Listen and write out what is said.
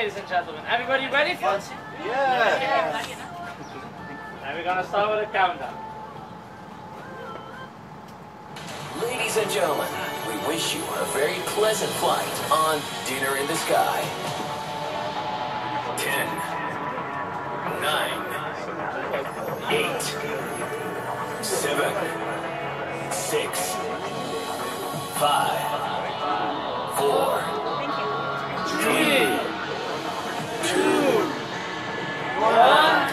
ladies and gentlemen. Everybody ready for it? Yeah. And we're gonna start with a countdown. Ladies and gentlemen, we wish you a very pleasant flight on Dinner in the Sky. 10, 9, 8, 7, 6, 5, 4, 3, 2, 1.